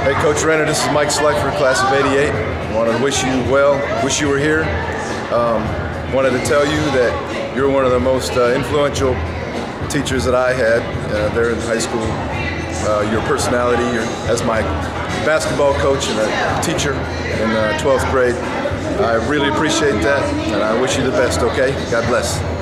Hey, Coach Renner, this is Mike Slifer, class of '88. I wanted to wish you well, wish you were here. Wanted to tell you that you're one of the most influential teachers that I had there in high school. Your personality, as my basketball coach and a teacher in 12th grade, I really appreciate that, and I wish you the best, okay? God bless.